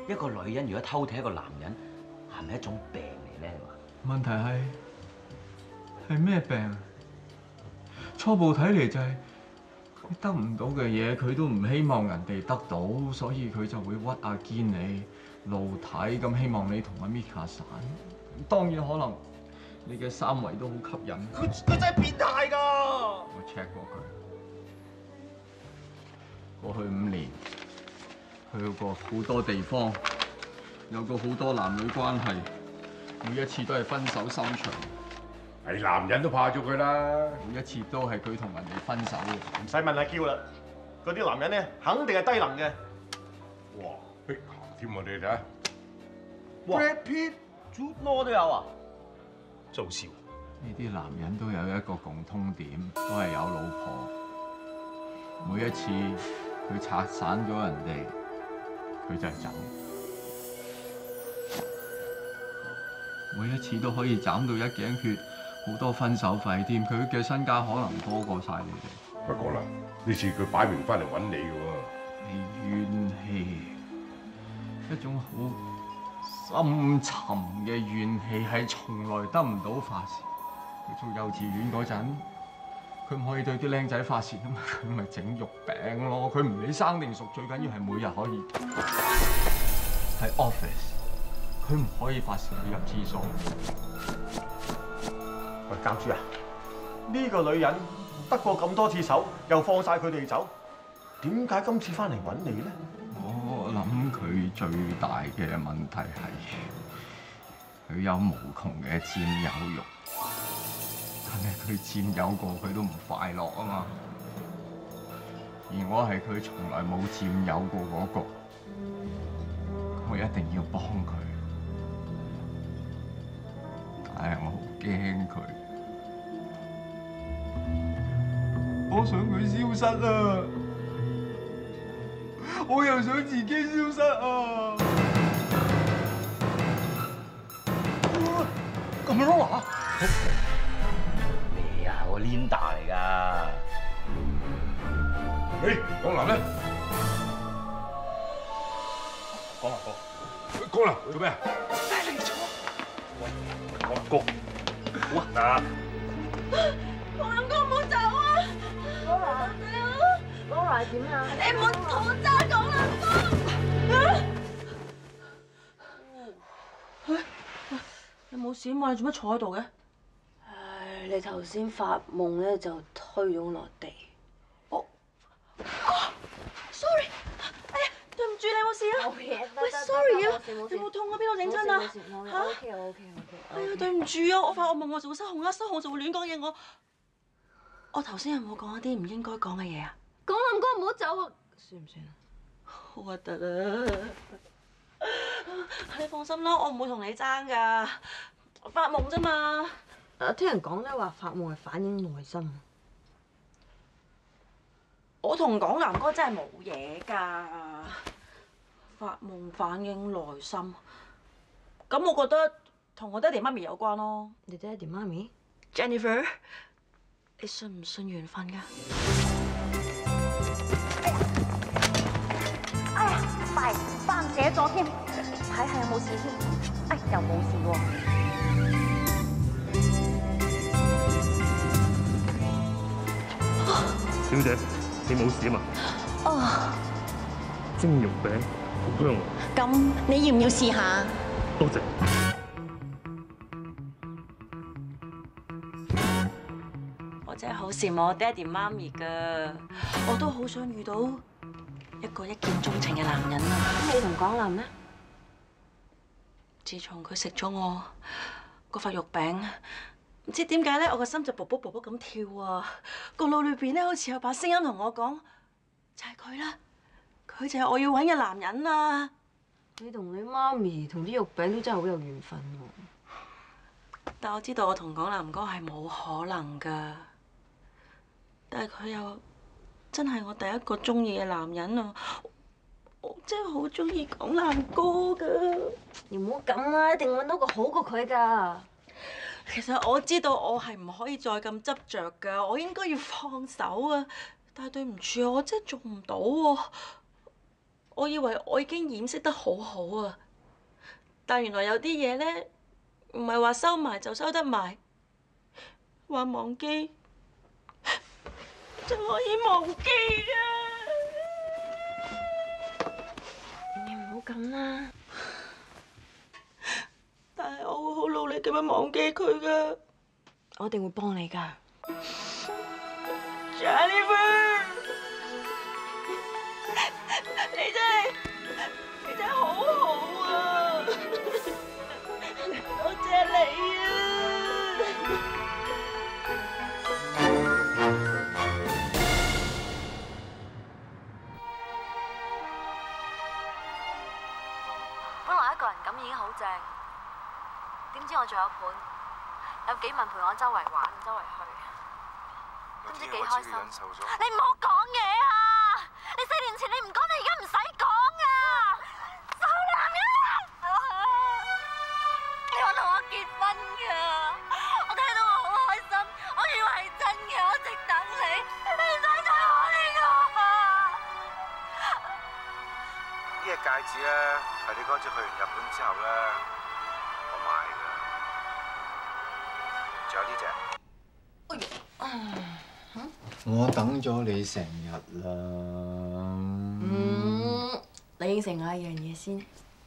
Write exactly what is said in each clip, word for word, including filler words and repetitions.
一個女人如果偷睇一個男人，係咪一種病嚟咧？ 問題係係咩病啊？初步睇嚟就係佢得唔到嘅嘢，佢都唔希望人哋得到，所以佢就會屈阿堅你露體咁，希望你同阿 Mika 散。當然可能你嘅三圍都好吸引。 佢佢真係變態㗎！ 我 check 過佢，過去五年去過好多地方，有過好多男女關係，每一次都係分手收場。 係男人都怕咗佢啦， 每一次都係佢同人哋分手嘅。 唔使問阿嬌啦，嗰啲男人咧肯定係低能嘅。 哇！碧咸添我哋睇下， Brad Pitt、Jude Law 都有啊，做笑。 呢啲男人都有一個共通點，都係有老婆。每一次佢拆散咗人哋，佢就係走。每一次都可以斬到一頸血，好多分手費添。佢嘅身家可能多過晒你哋。 不過啦，呢次佢擺明翻嚟揾你嘅喎。 係怨氣，一種好深沉嘅怨氣，係從來得唔到發泄。佢做幼稚園嗰陣，佢唔可以對啲僆仔發泄啊嘛，佢咪整肉餅咯。佢唔理生定熟，最緊要係每日可以喺 office， 佢唔可以發泄去入廁所。 喂，教主啊，呢個女人得過咁多次手，又放晒佢哋走，點解今次翻嚟揾你咧？ 我諗佢最大嘅問題係佢有無窮嘅佔有欲，但係佢佔有過佢都唔快樂啊嘛。而我係佢從來冇佔有過嗰個，我一定要幫佢，但係我好驚佢，我想佢消失啊！我又想自己消失啊！咁樣啊？ 你啊，我 Linda 嚟㗎。 誒，江南咧？ 講下哥， 江南做咩啊？ 嚟咗！喂，江南哥，好痕啊！ 黃林哥唔好走啊！江南，江南點啊？你唔好同我爭江南哥！你冇事嘛？你做乜坐喺度嘅？ 唉，你頭先發夢咧就推咗我落地。 我，sorry， 哎呀，對唔住你冇事啊？ 冇嘢， 喂，sorry 啊，你冇痛啊？邊度整親啊？ 嚇？OK OK OK。 哎呀，對唔住啊，我發惡夢我就會失控啦，失控就會亂講嘢。我我頭先有冇講一啲唔應該講嘅嘢啊？ 江林哥唔好走啊！算唔算啊？ 好核突啊！你放心啦，我唔會同你爭㗎，發夢啫嘛。 誒，聽人講咧話發夢係反映內心。 我同港南哥真係冇嘢㗎，發夢反映內心。咁我覺得同我爹哋媽咪有關咯。 你爹哋媽咪 Jennifer， 你信唔信緣分㗎？ 哎呀，快翻寫咗添，睇下有冇事先。哎，又冇事喎。 小姐，你冇事啊嘛？ 哦， 蒸肉餅好香啊！ 咁你要唔要試下？ 多謝。 我真係好羨慕我爹哋媽咪㗎，我都好想遇到一個一見鍾情嘅男人啊！ 咁你同港南咧？ 自從佢食咗我嗰塊肉餅，唔知點解咧，我個心就卜卜卜卜咁跳啊！個腦裏邊咧好似有把聲音同我講，就係佢啦，佢就係我要揾嘅男人啊！ 你同你媽咪同啲肉餅都真係好有緣分喎。 但我知道我同港南哥係冇可能㗎，但係佢又真係我第一個中意嘅男人啊！我真係好中意港南哥㗎。 你唔好咁啦，一定揾到個好過佢㗎。 其實我知道我係唔可以再咁執着㗎，我應該要放手啊！但係對唔住啊，我真係做唔到喎。 我以為我已經掩飾得好好啊，但原來有啲嘢咧，唔係話收埋就收得埋，話忘記就可以忘記啊！ 你唔好咁啦。 但係我會好努力咁樣忘記佢噶。 我一定會幫你噶。 Jennifer， 你真係你真係好好啊！多謝你啊！ 本來一個人咁已經好正，點知我仲有伴，有幾問陪我周圍玩，周圍去，都唔知幾開心。你唔好講嘢啊！你四年前你唔講，你而家唔使講啊！臭男人！你話同我結婚㗎，我聽到我好開心，我以為係真嘅，我一直等你，你唔使再我呢個啊！ 呢隻戒指咧，係你嗰次去完日本之後咧，我買㗎。仲有呢隻。 我等咗你成日啦。 嗯，你應承我一樣嘢先。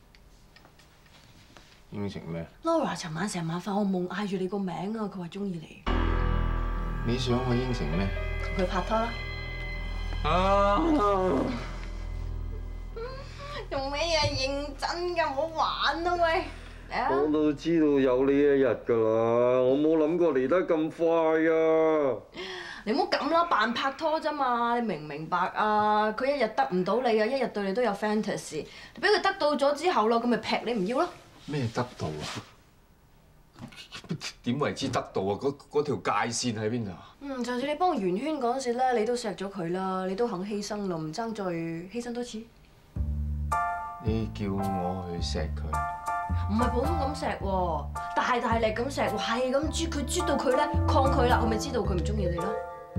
應承咩 Laura 尋晚成晚發惡夢，嗌住你個名啊！佢話中意你。 你想我應承咩？ 同佢拍拖啦。 啊！ 做咩嘢認真㗎？唔好玩啦喂！嚟啊！ 我都知道有呢一日㗎啦，我冇諗過嚟得咁快啊！ 你唔好咁啦，扮拍拖啫嘛，你明唔明白啊？佢一日得唔到你啊，一日對你都有 fantasy， 你俾佢得到咗之後咯，咁咪劈你唔要咯？ 咩得到啊？點為之得到啊？嗰嗰條界線喺邊度啊？ 嗯，上次你幫我圓圈嗰陣時咧，你都錫咗佢啦，你都肯犧牲咯，唔爭再犧牲多次。 你叫我去錫佢？ 唔係普通咁錫喎，大大力咁錫喎，係咁啜佢啜到佢咧抗拒啦，我咪知道佢唔中意你咯。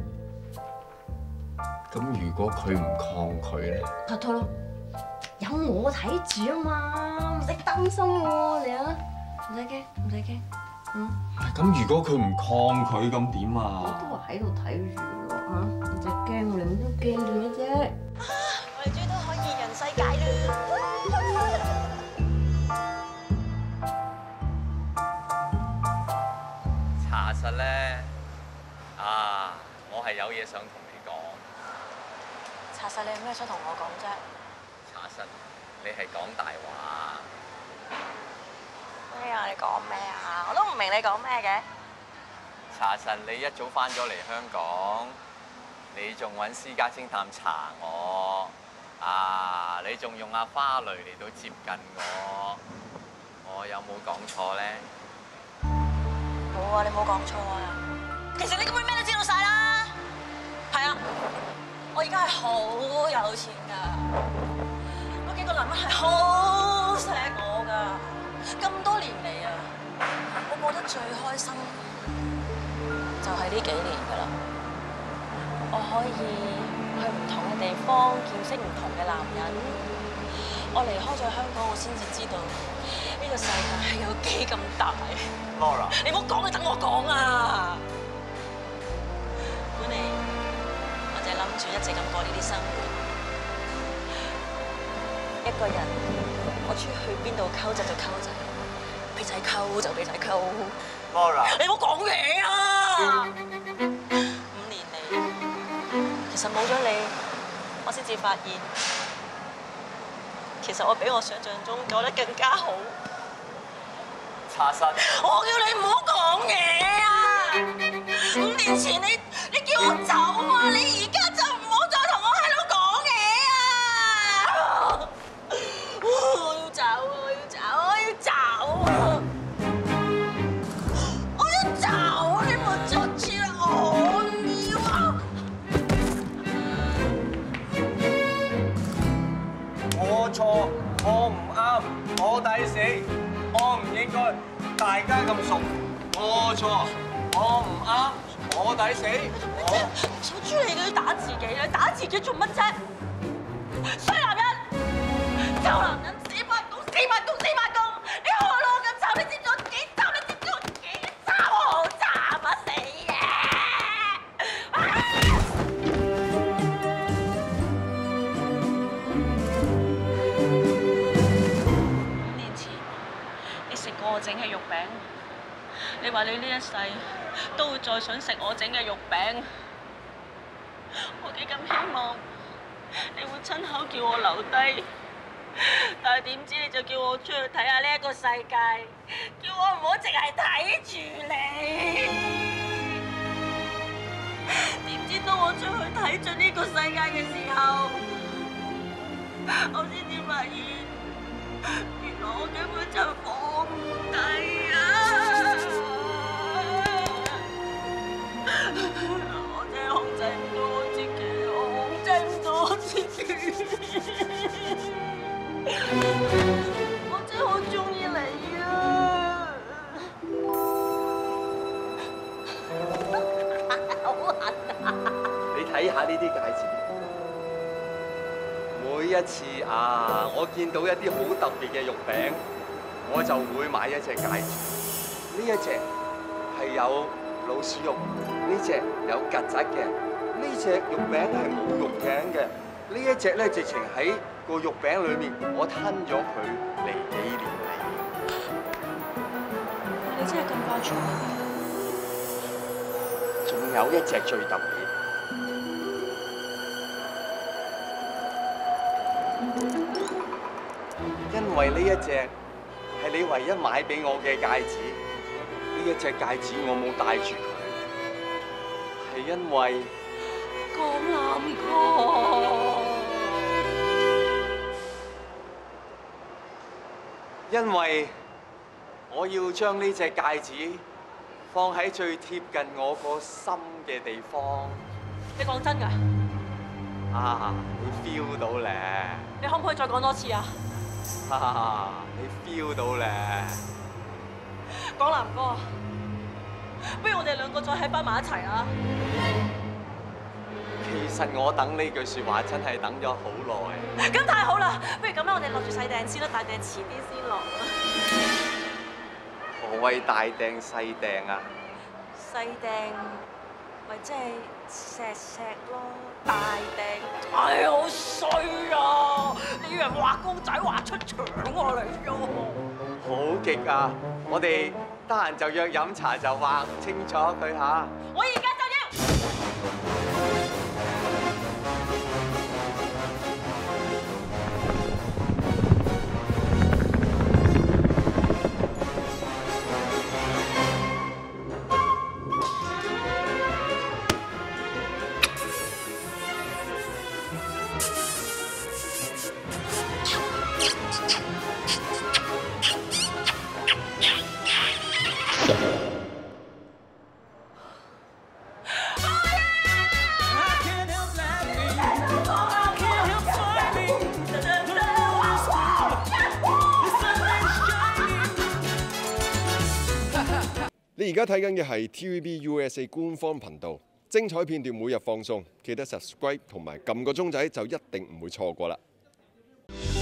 咁如果佢唔抗拒咧？ 拍拖咯，有我睇住啊嘛，唔使擔心喎，你啊，唔使驚，唔使驚，嗯。 咁如果佢唔抗拒咁點啊？ 我都話喺度睇住咯，嚇，唔使驚，我哋都驚做咩啫？ 我哋終於都可以人世界啦！ 查實咧，啊，我係有嘢想同你講。 查實你有咩想同我講啫？ 查實你係講大話。 咩啊？你講咩啊？我都唔明你講咩嘅。 查實你一早翻咗嚟香港，你仲揾私家偵探查我，啊，你仲用阿花蕾嚟到接近我，我有冇講錯咧？ 冇啊，你冇講錯啊！其實你根本咩都知道晒啦。係啊，我而家係好有錢㗎，嗰幾個男人係好錫我㗎。咁多年嚟啊，我過得最開心就係呢幾年㗎啦。我可以去唔同嘅地方見識唔同嘅男人。我離開咗香港，我先至知道呢個世界係有幾咁大。 Laura， 你唔好講，你等我講啊！本嚟我就係諗住一直咁過呢啲生活，一個人我中意去邊度溝仔就溝仔，俾仔溝就俾仔溝。 Laura， 你唔好講嘢啊！五年嚟，其實冇咗你，我先至發現，其實我比我想象中過得更加好。 查實， 我叫你唔好講嘢啊！五年前你你叫我走啊，你而家就唔好再同我喺度講嘢啊！我要走，我要走，我要走啊！我要走，你冇阻住我，唔要啊！ 我錯，我唔啱，我抵死，我唔應該大家咁熟。我錯，我唔啱，我抵死。我小豬你都要打自己，你打自己做乜啫？衰男人！ 臭男人，死八公，死八公，死八公！你害我咁慘，你知唔知我幾慘？你知唔知我幾慘？我好慘啊！死嘢！五年前你食過我整嘅肉餅，你話你呢一世都會再想食我整嘅肉餅。我幾咁希望你會親口叫我留低，但係點知你就叫我出去睇下呢一個世界，叫我唔好淨係睇住你。點知當我出去睇盡呢個世界嘅時候，我先至發現，原來我根本就放唔低啊！我真係控制唔到我自己，我控制唔到我自己。我真係好中意你啊！好痕啊！ 你睇下呢啲戒指，每一次啊，我見到一啲好特別嘅肉餅，我就會買一隻戒指。呢一隻係有老鼠肉，呢隻有曱甴嘅，呢隻肉餅係冇肉頸嘅，呢一隻咧直情喺個肉餅裏面，我吞咗佢嚟紀念你。 你真係咁掛住我？ 仲有一隻最特別，因為呢一隻係你唯一買俾我嘅戒指。呢一隻戒指我冇戴住佢，係因為江南哥， 因為我要將呢隻戒指放喺最貼近我個心嘅地方。 你講真㗎？ 啊，你 feel 到咧？ 你可唔可以再講多次啊？ 哈哈，你 feel 到咧？ 江南哥，不如我哋兩個再喺翻埋一齊啊！ 其實我等呢句説話真係等咗好耐。 咁太好啦！不如咁樣，我哋落住細訂先啦，大訂遲啲先落啦。 何謂大訂細訂啊？ 細訂咪即係錫錫咯，大訂唉好衰啊！你以為畫公仔畫出腸我嚟㗎？ 好極啊！我哋得閒就約飲茶，就畫清楚佢嚇。 我而家就要。 你而家睇緊嘅係 T V B U S A 官方頻道，精彩片段每日放送，記得 subscribe 同埋撳個鐘仔就一定唔會錯過啦。